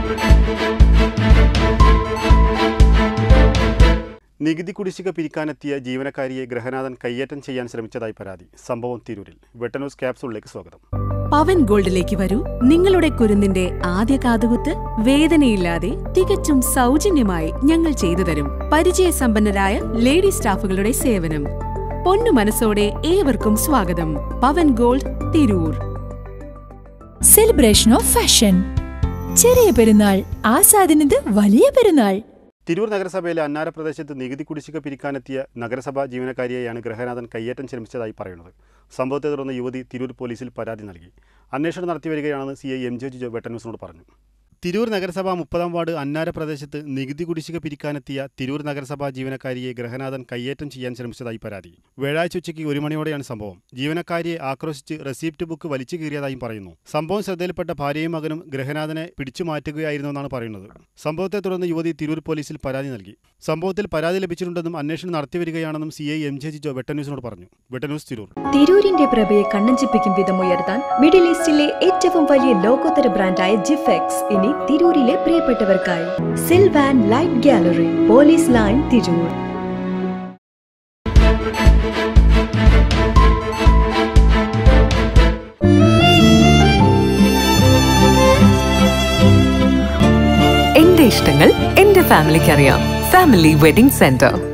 നികുതി കുടിശ്ശിക പിരിക്കാനെത്തിയ ജീവനക്കാരിയെ ഗൃഹനാഥൻ കയ്യേറ്റം ചെയ്യാൻ ശ്രമിച്ചതായി പരാതി. സംഭവം തിരൂരിൽ. വെട്ടന്യൂസ് ക്യാപ്സൂളിലേക്ക് സ്വാഗതം. പവൻ ഗോൾഡിലേക്ക് വരൂ. നിങ്ങളുടെ കുരുന്നിന്റെ ആദ്യ കാതുകുത്ത് വേദനയില്ലാതെ തികച്ചും സൗജന്യമായി ഞങ്ങൾ ചെയ്തു തരും. പരിചയസമ്പന്നരായ ലേഡി സ്റ്റാഫുകളുടെ സേവനം. പൊന്നു മനസ്സോടെ ഏവർക്കും സ്വാഗതം. Pavan gold, Tirur. Celebration of fashion. ചെറിയ പെരുന്നാൾ ആസാദിനത് വലിയ പെരുന്നാൾ. തിരൂർ നഗരസഭയിലെ അന്നാര പ്രദേശത്ത് നികുതി കുടിശ്ശിക പിരിക്കാനെത്തിയ നഗരസഭാ ജീവനക്കാരിയെയാണ് ഗൃഹനാഥൻ കയ്യേറ്റം ശ്രമിച്ചതായി പറയുന്നത്. സംഭവത്തെ തുടർന്ന് യുവതി തിരൂർ പോലീസിൽ പരാതി നൽകി. അന്വേഷണം നടത്തിവരികയാണെന്ന് CI MJ ജിജോ വെട്ടന്യൂസിനോട് പറഞ്ഞു. തിരൂർ നഗരസഭ 30-ാം വാർഡ് അന്നാര പ്രദേശത്ത് നികുതി കുടിശ്ശിക പിരിക്കാനെത്തിയ തിരൂർ നഗരസഭാ ജീവനക്കാരിയെ ഗൃഹനാഥൻ കയ്യേറ്റം ചെയ്യാൻ ശ്രമിച്ചതായി പരാതി. വ്യാഴാഴ്ച ഉച്ചയ്ക്ക് 1 മണിയോടെയാണ് സംഭവം. ജീവനക്കാരിയെ ആക്രോശിച്ച് റെസിപ്റ്റ് ബുക്ക് വലിച്ചു കീറിയതായും പറയുന്നു. സംഭവം ശ്രദ്ധയിൽപ്പെട്ട ഭാര്യയും മകനും ഗൃഹനാഥനെ പിടിച്ചു മാറ്റുകയായിരുന്നുവെന്നാണ് പറയുന്നത്. സംഭവത്തെ തുടർന്ന് യുവതി തിരൂർ പോലീസിൽ പരാതി നൽകി. സംഭവത്തിൽ പരാതി ലഭിച്ചിട്ടുണ്ടെന്നും അന്വേഷണം നടത്തിവരികയാണെന്നും CI MJ ജിജോ വെട്ടന്യൂസിനോട് പറഞ്ഞു. വെട്ടന്യൂസ് തിരൂർ. തിരൂരിന്റെ പ്രഭയെ കണ്ണഞ്ചിപ്പിക്കും വിധം ഉയർത്താൻ മിഡിൽ ഈസ്റ്റിലെ ഏറ്റവും വലിയ ലോകോത്തര ബ്രാൻഡായ ജിഫെക്സ് ഇനി തിരൂരിലെ പ്രിയപ്പെട്ടവർക്കായി Sylvan light gallery, police line, Tirur. എന്റെ ഇഷ്ടങ്ങൾ എന്റെ ഫാമിലിക്ക് അറിയാം. Family wedding centre.